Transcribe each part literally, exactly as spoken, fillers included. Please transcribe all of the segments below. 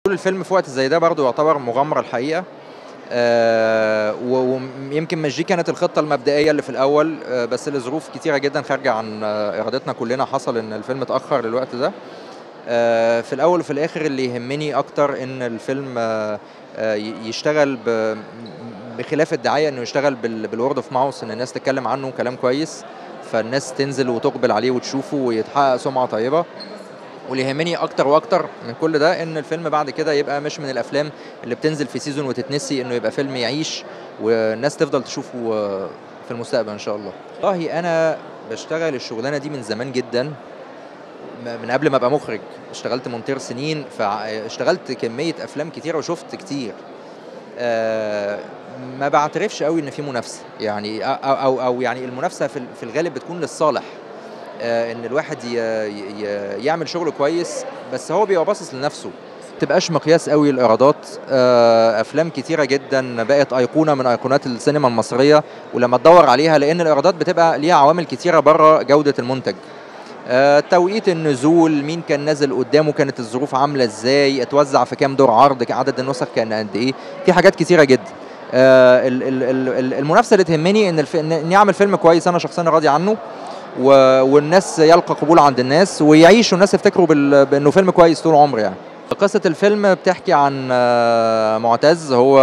الفيلم في وقت زي ده برضه يعتبر مغامرة الحقيقة. آه ويمكن مش دي كانت الخطة المبدئية اللي في الأول، آه بس لظروف كتيرة جدا خارجة عن آه إرادتنا كلنا حصل إن الفيلم اتأخر للوقت ده. آه في الأول وفي الآخر اللي يهمني أكتر إن الفيلم آه آه يشتغل بخلاف الدعاية، إنه يشتغل بالورد اوف ماوس، إن الناس تتكلم عنه كلام كويس فالناس تنزل وتقبل عليه وتشوفه ويتحقق سمعة طيبة. واللي يهمني اكتر واكتر من كل ده ان الفيلم بعد كده يبقى مش من الافلام اللي بتنزل في سيزون وتتنسي، انه يبقى فيلم يعيش والناس تفضل تشوفه في المستقبل ان شاء الله. والله انا بشتغل الشغلانه دي من زمان جدا، من قبل ما ابقى مخرج. اشتغلت مونتير سنين، فاشتغلت كميه افلام كتيره وشفت كتير. أه ما بعترفش قوي ان في منافسه، يعني او او, أو يعني المنافسه في الغالب بتكون للصالح، ان الواحد يعمل شغل كويس بس هو بيبقى باصص لنفسه. ما تبقاش مقياس قوي الايرادات. افلام كتيره جدا بقت ايقونه من ايقونات السينما المصريه، ولما تدور عليها لان الايرادات بتبقى ليها عوامل كتيره بره جوده المنتج. توقيت النزول، مين كان نازل قدامه، كانت الظروف عامله ازاي، اتوزع في كام دور عرض، عدد النسخ كان قد ايه، في حاجات كتيره جدا. المنافسه اللي تهمني ان اني اعمل فيلم كويس انا شخصيا راضي عنه، والناس يلقى قبول عند الناس ويعيشوا الناس يفتكروا بانه فيلم كويس طول عمره. يعني قصة الفيلم بتحكي عن معتز، هو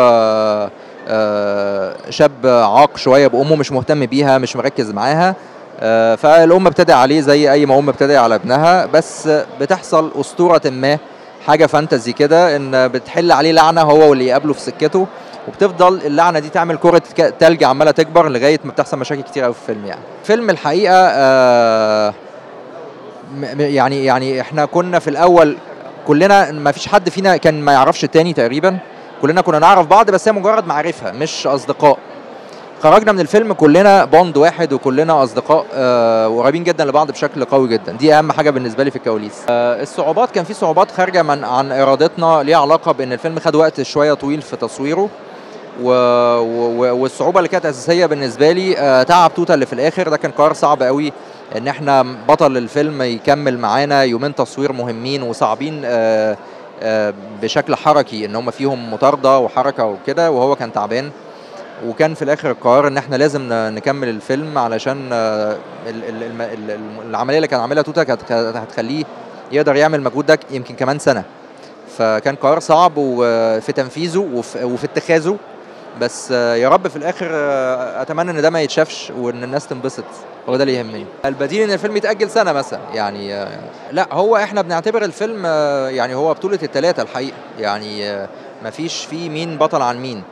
شاب عاق شوية بأمه، مش مهتم بيها، مش مركز معاها، فالأم بتدعي عليه زي أي ما أم بتدعي على ابنها، بس بتحصل أسطورة ما، حاجة فانتزي كده، إن بتحل عليه لعنة هو واللي يقابله في سكته، وبتفضل اللعنه دي تعمل كره تلج عماله تكبر لغايه ما بتحصل مشاكل كتير قوي في الفيلم. يعني فيلم الحقيقه آه يعني يعني احنا كنا في الاول كلنا ما فيش حد فينا كان ما يعرفش التاني تقريبا، كلنا كنا نعرف بعض بس هي مجرد معرفه مش اصدقاء. خرجنا من الفيلم كلنا بوند واحد وكلنا اصدقاء آه وقريبين جدا لبعض بشكل قوي جدا. دي اهم حاجه بالنسبه لي في الكواليس. آه الصعوبات، كان في صعوبات خارجه من عن ارادتنا ليها علاقه بان الفيلم خد وقت شويه طويل في تصويره، و... و... والصعوبه اللي كانت اساسيه بالنسبه لي آه تعب توتا اللي في الاخر ده، كان قرار صعب قوي ان احنا بطل الفيلم يكمل معانا يومين تصوير مهمين وصعبين آه آه بشكل حركي، ان هم فيهم مطارده وحركه وكده، وهو كان تعبان. وكان في الاخر القرار ان احنا لازم نكمل الفيلم علشان آه العمليه اللي كان عاملها توتا كانت هتخليه يقدر يعمل مجهود ده يمكن كمان سنه. فكان قرار صعب وفي تنفيذه وفي, وفي اتخاذه، بس يا رب في الاخر اتمنى ان ده ما يتشافش وان الناس تنبسط، هو ده اللي يهمني. البديل ان الفيلم يتاجل سنه مثلا، يعني لا هو احنا بنعتبر الفيلم يعني هو بطوله الثلاثه الحقيقه، يعني ما فيش فيه مين بطل عن مين.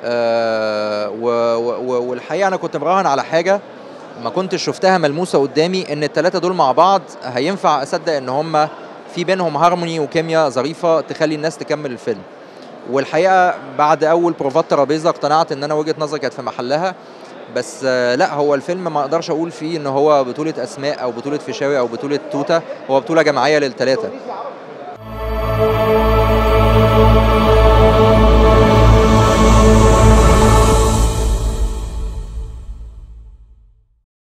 والحقيقه انا كنت مراهن على حاجه ما كنتش شفتها ملموسه قدامي، ان الثلاثه دول مع بعض هينفع اصدق ان هم في بينهم هارموني وكيمياء ظريفه تخلي الناس تكمل الفيلم. والحقيقه بعد اول بروفات ترابيزه اقتنعت ان انا وجهه نظري كانت في محلها. بس لا هو الفيلم ما اقدرش اقول فيه ان هو بطوله اسماء او بطوله فيشاوي او بطوله توتا، هو بطوله جماعيه للثلاثه.